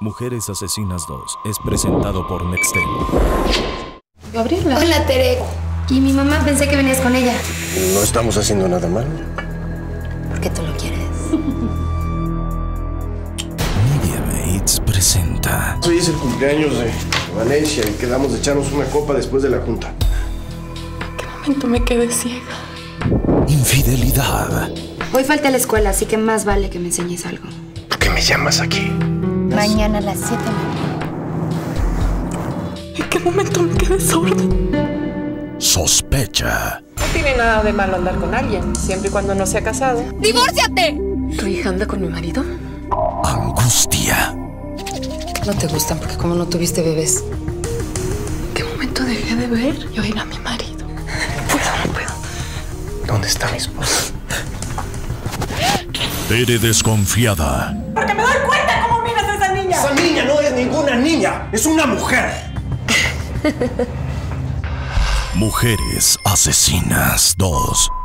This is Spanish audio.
Mujeres Asesinas 2 es presentado por Nextel. Gabriela. Hola, Tere. Y mi mamá, pensé que venías con ella. No estamos haciendo nada mal. Porque tú lo quieres. Mediamates presenta. Hoy es el cumpleaños de Valencia y quedamos de echarnos una copa después de la junta. ¿En qué momento me quedé ciega? Infidelidad. Hoy falté a la escuela, así que más vale que me enseñes algo. ¿Por qué me llamas aquí? Mañana a las 7 ¿En qué momento me quedé sorda? Sospecha. No tiene nada de malo andar con alguien, siempre y cuando no sea casado. ¡Divórciate! ¿Tu hija anda con mi marido? Angustia. No te gustan porque como no tuviste bebés. ¿En qué momento dejé de ver y oír a mi marido? No puedo. ¿Dónde está mi esposa? Tere desconfiada. Porque me doy cuenta cómo miras a esa niña. Esa niña no es ninguna niña, es una mujer. Mujeres Asesinas 2.